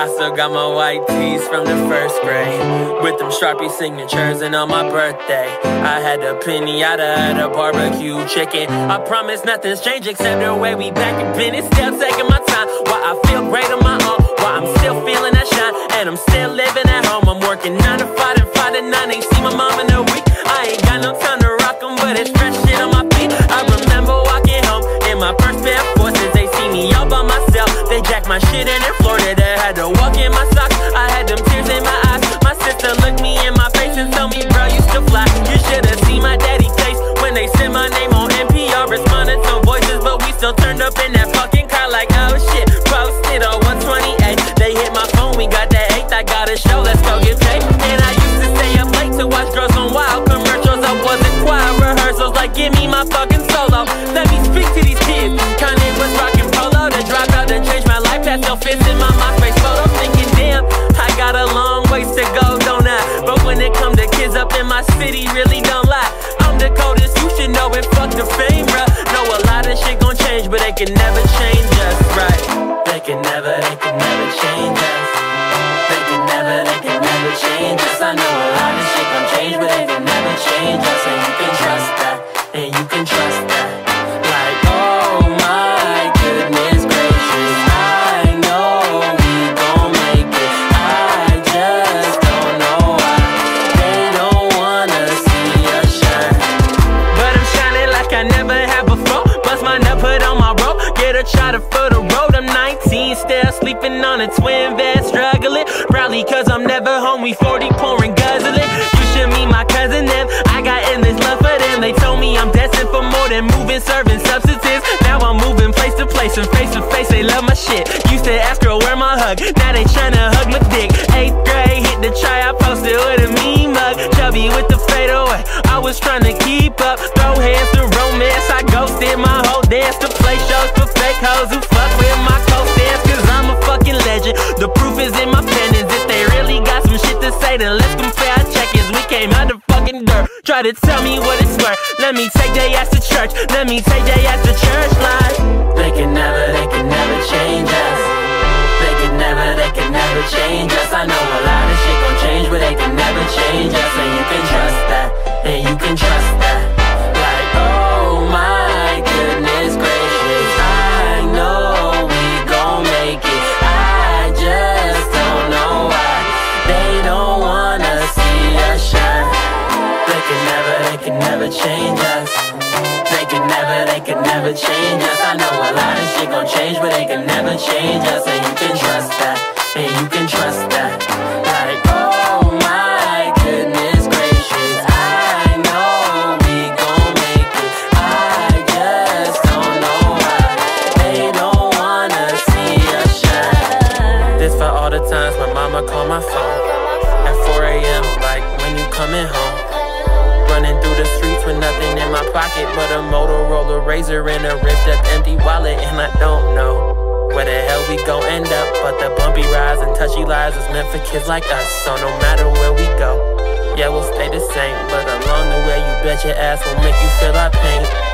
I still got my white tees from the first grade, with them Sharpie signatures, and on my birthday I had a pinata, the barbecue chicken. I promise nothing's changed except the way we back and been. It's still taking my time, why I feel great on my own, why I'm still feeling that shine, and I'm still living at home. I'm working 9 to 5 and 5 to 9, ain't see my mom in a week. I ain't got no time to rock 'em, but it's fresh shit on my feet. I remember walking home in my first pair of forces. They see me all by myself, they jacked my shit in Florida. They had to walk in my socks, I had them tears in my eyes. My sister looked me in my face and told me, bro, you still fly. You should've seen my daddy's face when they said my name on NPR. Responded to voices, but we still turned up in that fucking car like, oh shit. Posted on 128, they hit my phone, we got that 8th. I got a show, let's go get paid. And I used to stay up late to watch Girls Gone Wild commercials. I wasn't quiet, rehearsals like, give me my fucking solo. Let me speak to these kids. Kanye was rocking polo, the dropout done changed my life. That's no fits in my MySpace photo. Thinking, damn, I got a long ways to go, don't I? But when it come to kids up in my city, really don't lie. I'm the coldest, you should know it, fuck the fame, bruh. Know a lot of shit gon' change, but they can never change us, right? They can never change us. They can never change us. I know a lot of shit gon' change, but they can never change us. And you can trust that, and you can trust that. Like, oh my goodness gracious, I know we gon' make it. I just don't know why they don't wanna see us shine. But I'm shining like I never have before. Bust my nut, put on my rope, get a charter for the road. I'm 19, still sleeping on a twin bed, struggling. Probably cause I'm never home, we 40 pouring, guzzling. You should meet my cousin them, I got endless love for them. They told me I'm destined for more than moving, serving substances. Now I'm moving place to place and face to face, they love my shit. Used to ask girl where my hug, now they tryna hug my dick. 8th grade, hit the try, I posted with a mean mug. Chubby with the fade away, I was tryna keep up. Throw hands to romance, I ghosted my whole dance to play shows for fake hoes who fuck with my co-stance. Cause I'm a fucking legend, the proof is in my pen. If they really got some shit to say, then let's compare our check-ins. We came out the fucking dirt, try to tell me what it's worth. Let me take they ass to church, let me take they ass to church. Like, they can never change us. They can never change us. I know a lot of shit gon' change, but they can never change us. And you can trust that, and you can trust that. Like, oh my goodness gracious, I know we gon' make it. I just don't know why they don't wanna see us shine. They can never change us. They can never change us. I know a lot of shit gon' change, but they can never change us. And you can trust that, and you can trust that. Like, oh my goodness gracious, I know we gon' make it. I just don't know why they don't wanna see us shine. This for all the times my mama called my phone at 4 a.m. like, when you coming home? Running through the streets with nothing in my pocket but a Motorola Razr and a ripped up empty wallet. And I don't know where the hell we gon' end up, but the bumpy rides and touchy lives is meant for kids like us. So no matter where we go, yeah, we'll stay the same, but along the way you bet your ass will make you feel our pain.